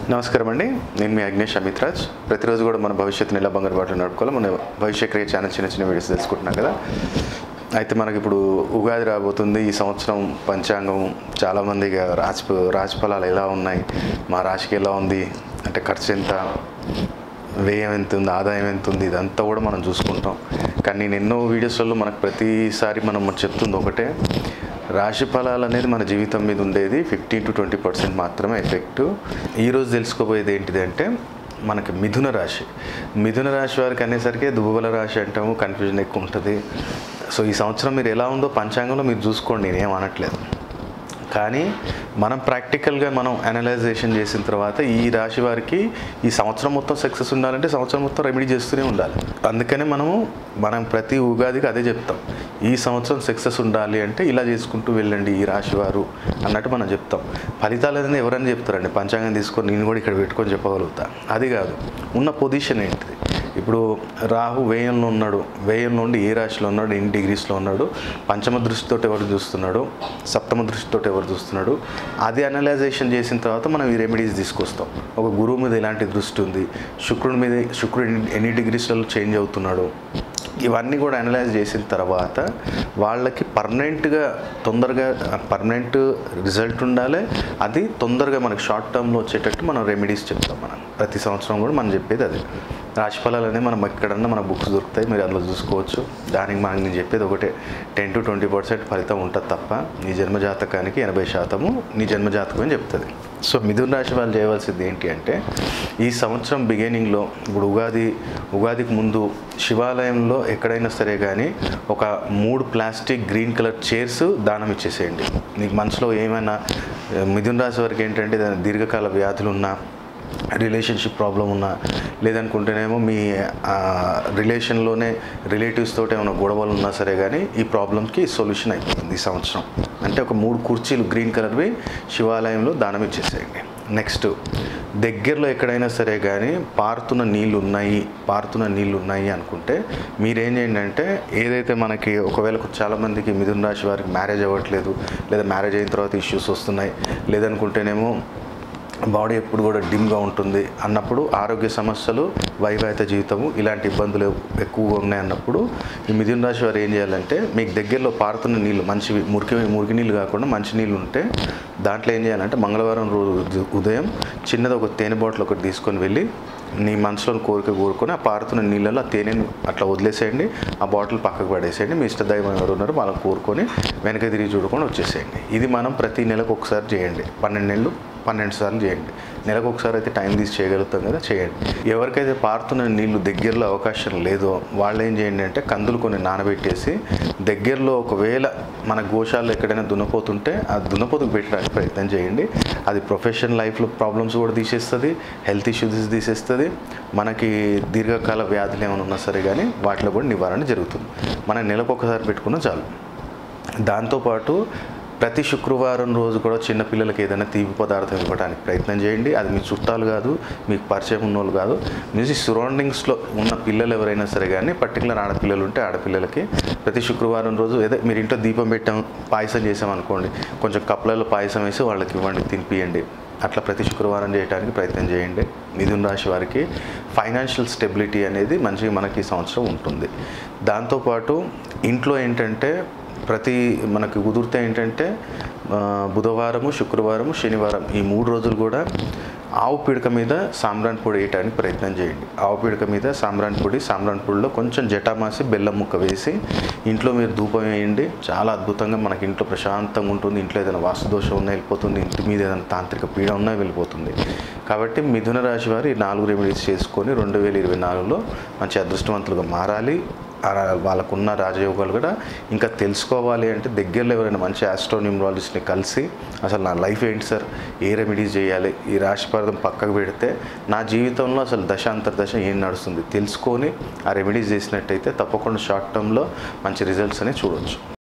నమస్కారం అండి. నేను మీ అగ్నేష్ అమిత్రాజ్. ప్రతిరోజు కూడా మన భవిష్యత్తుని ఎలా బంగారు బాటలో నడుపుకోవాలో మన భవిష్య క్రియ ఛానల్ చిన్న వీడియోస్ తెలుసుకుంటున్నాం కదా. అయితే మనకి ఇప్పుడు ఉగాది రాబోతుంది. ఈ సంవత్సరం పంచాంగం చాలామందిగా రాశి ఫలాలు ఎలా ఉన్నాయి, మా రాశికి ఎలా ఉంది, అంటే ఖర్చు ఎంత, వ్యయం ఎంత ఉంది, ఆదాయం ఎంత ఉంది, ఇదంతా కూడా మనం చూసుకుంటాం. కానీ నేను ఎన్నో వీడియోస్లలో మనకు ప్రతిసారి మనం చెప్తుంది ఒకటే, రాశి ఫలాలు అనేది మన జీవితం మీద ఉండేది 15 to 20% మాత్రమే ఎఫెక్టు. ఈరోజు తెలుసుకోబోయేది ఏంటిదంటే మనకి మిథున రాశి వారికి అనేసరికి దువ్వల రాశి అంటాము, కన్ఫ్యూజన్ ఎక్కువ ఉంటుంది. సో ఈ సంవత్సరం మీరు ఎలా ఉందో పంచాంగంలో మీరు చూసుకోండి, నేనేం అనట్లేదు. కానీ మనం ప్రాక్టికల్గా మనం అనలైజేషన్ చేసిన తర్వాత ఈ రాశి వారికి ఈ సంవత్సరం మొత్తం సక్సెస్ ఉండాలంటే సంవత్సరం మొత్తం రెమెడీ చేస్తూనే ఉండాలి. అందుకనే మనం ప్రతి ఉగాదికి అదే చెప్తాం, ఈ సంవత్సరం సక్సెస్ ఉండాలి అంటే ఇలా చేసుకుంటూ వెళ్ళండి ఈ రాశి వారు అన్నట్టు మనం చెప్తాం. ఫలితాలు అనేది ఎవరైనా చెప్తారండి, పంచాంగం తీసుకొని నేను కూడా ఇక్కడ పెట్టుకొని చెప్పగలుగుతా, అది కాదు. ఉన్న పొజిషన్ ఏంటిది, ఇప్పుడు రాహు వ్యయంలో ఉన్నాడు, వ్యయం నుండి ఏ రాశిలో ఉన్నాడు, ఎన్ని డిగ్రీస్లో ఉన్నాడు, పంచమ దృష్టితో ఎవరు చూస్తున్నాడు, సప్తమ దృష్టితో ఎవరు చూస్తున్నాడు, అది అనలైజేషన్ చేసిన తర్వాత మనం ఈ రెమెడీస్ తీసుకొస్తాం. ఒక గురువు మీద ఎలాంటి దృష్టి ఉంది, శుక్రుడు ఎన్ని డిగ్రీస్లలో చేంజ్ అవుతున్నాడు, ఇవన్నీ కూడా అనలైజ్ చేసిన తర్వాత వాళ్ళకి తొందరగా పర్మనెంట్ రిజల్ట్ ఉండాలి. అది తొందరగా మనకి షార్ట్ టర్మ్లో వచ్చేటట్టు మనం రెమెడీస్ చెప్తాం. మనం ప్రతి సంవత్సరం కూడా మనం చెప్పేది అదే. రాశి ఫలాలు అనేవి మనం ఎక్కడన్నా మన బుక్స్ దొరుకుతాయి, మీరు అందులో చూసుకోవచ్చు. దానికి నేను చెప్పేది ఒకటే, 10 to 20% ఫలితం ఉంటుంది తప్ప నీ జన్మజాతకానికి 80% నీ జన్మజాతకం అని చెప్తుంది. సో మిథున రాశి వాళ్ళు చేయవలసింది ఏంటి అంటే, ఈ సంవత్సరం బిగినింగ్లో ఇప్పుడు ఉగాదికి ముందు శివాలయంలో ఎక్కడైనా సరే కానీ ఒక 3 ప్లాస్టిక్ గ్రీన్ కలర్ చైర్స్ దానం ఇచ్చేసేయండి. నీకు మనసులో ఏమైనా మిథున రాశి వారికి ఏంటంటే దీర్ఘకాల వ్యాధులు ఉన్నా, రిలేషన్షిప్ ప్రాబ్లం ఉన్నా, లేదనుకుంటేనేమో మీ రిలేషన్లోనే రిలేటివ్స్ తోటి ఏమైనా గొడవలు ఉన్నా సరే కానీ ఈ ప్రాబ్లమ్కి సొల్యూషన్ అయిపోతుంది ఈ సంవత్సరం. అంటే ఒక 3 కుర్చీలు గ్రీన్ కలర్వి శివాలయంలో దానం ఇచ్చేసేయండి. నెక్స్ట్, దగ్గరలో ఎక్కడైనా సరే కానీ పారుతున్న నీళ్ళు ఉన్నాయి అనుకుంటే మీరేం చేయండి అంటే, ఏదైతే మనకి ఒకవేళ చాలామందికి మిథున రాశి వారికి మ్యారేజ్ అవ్వట్లేదు, లేదా మ్యారేజ్ అయిన తర్వాత ఇష్యూస్ వస్తున్నాయి, లేదనుకుంటేనేమో బాడీ ఎప్పుడు కూడా డిమ్గా ఉంటుంది అన్నప్పుడు, ఆరోగ్య సమస్యలు, వైవాహిక జీవితము ఇలాంటి ఇబ్బందులు ఎక్కువగా ఉన్నాయన్నప్పుడు ఈ మిథున రాశి వారు ఏం చేయాలంటే, మీకు దగ్గరలో పారుతున్న నీళ్ళు మంచివి, మురికి నీళ్ళు కాకుండా మంచి నీళ్ళు ఉంటే దాంట్లో ఏం చేయాలంటే మంగళవారం రోజు ఉదయం చిన్నది ఒక తేనె బాటిల్ ఒకటి తీసుకొని వెళ్ళి నీ మనసులోని కోరుకొని ఆ పారుతున్న నీళ్ళలో ఆ తేనెని అట్లా వదిలేసేయండి, ఆ బాటిల్ పక్కకు పడేసేయండి. మీ ఇష్టదైవం ఎవరు ఉన్నారో వాళ్ళని కోరుకొని వెనక తిరిగి చూడుకొని వచ్చేసేయండి. ఇది మనం ప్రతి నెలకు ఒకసారి చేయండి, 12 సార్లు చేయండి. నెలకు ఒకసారి అయితే టైం తీసి చేయగలుగుతాం కదా, చేయండి. ఎవరికైతే పారుతున్న నీళ్ళు దగ్గరలో అవకాశం లేదో వాళ్ళు ఏం చేయండి అంటే, కందులు కొన్ని నానబెట్టేసి దగ్గరలో ఒకవేళ మన గోశాలలో ఎక్కడైనా దున్నపోతుంటే ఆ దున్నపోతుకు పెట్టడానికి ప్రయత్నం చేయండి. అది ప్రొఫెషనల్ లైఫ్లో ప్రాబ్లమ్స్ కూడా తీసేస్తుంది, హెల్త్ ఇష్యూస్ తీసేస్తుంది, మనకి దీర్ఘకాల వ్యాధులు ఏమైనా ఉన్నా సరే కానీ వాటిలో కూడా నివారణ జరుగుతుంది. మనం నెలకు ఒకసారి పెట్టుకున్నా చాలు. దాంతోపాటు ప్రతి శుక్రవారం రోజు కూడా చిన్నపిల్లలకి ఏదైనా తీపి పదార్థం ఇవ్వడానికి ప్రయత్నం చేయండి. అది మీ చుట్టాలు కాదు, మీకు పరిచయం ఉన్న వాళ్ళు కాదు, మీ సరౌండింగ్స్లో ఉన్న పిల్లలు ఎవరైనా సరే కానీ, పర్టికులర్ ఆడపిల్లలు ఉంటే ఆడపిల్లలకి ప్రతి శుక్రవారం రోజు మీరు ఇంట్లో దీపం పెట్టాం, పాయసం చేసామనుకోండి, కొంచెం కప్పులలో పాయసం వేసి వాళ్ళకి ఇవ్వండి, తినిపియండి. అట్లా ప్రతి శుక్రవారం చేయడానికి ప్రయత్నం చేయండి. మిథున రాశి వారికి ఫైనాన్షియల్ స్టెబిలిటీ అనేది మంచిగా మనకి ఈ సంవత్సరం ఉంటుంది. దాంతోపాటు ఇంట్లో ఏంటంటే మనకి కుదిరితే ఏంటంటే బుధవారము, శుక్రవారము, శనివారం ఈ 3 రోజులు కూడా ఆవు పిడక మీద సాంబ్రాన్ పొడి వేయడానికి ప్రయత్నం చేయండి. ఆవు పిడక మీద సాంబ్రాన్ పొడిలో కొంచెం జటామాసి బెల్లం ముక్క వేసి ఇంట్లో మీరు ధూపం వేయండి. చాలా అద్భుతంగా మనకి ఇంట్లో ప్రశాంతంగా ఉంటుంది. ఇంట్లో ఏదైనా వాస్తుదోషం ఉన్నా వెళ్ళిపోతుంది, ఇంటి మీద ఏదైనా తాంత్రిక పీడ ఉన్నా వెళ్ళిపోతుంది. కాబట్టి మిథున రాశి వారు ఈ 4 రెమెడీస్ చేసుకొని 2024లో మంచి అదృష్టవంతులుగా మారాలి. వాళ్ళకున్న రాజయోగాలు కూడా ఇంకా తెలుసుకోవాలి అంటే దగ్గరలో ఎవరైనా మంచి ఆస్ట్రోన్యూమరాలజిస్ట్ని కలిసి, అసలు నా లైఫ్ ఏంటి సార్, ఏ రెమెడీస్ చేయాలి, ఈ రాశి పర్థం పక్కకు పెడితే నా జీవితంలో అసలు దశ అంతర్దశ ఏం నడుస్తుంది తెలుసుకొని ఆ రెమెడీస్ చేసినట్టయితే తప్పకుండా షార్ట్ టర్మ్లో మంచి రిజల్ట్స్ అనేవి చూడవచ్చు.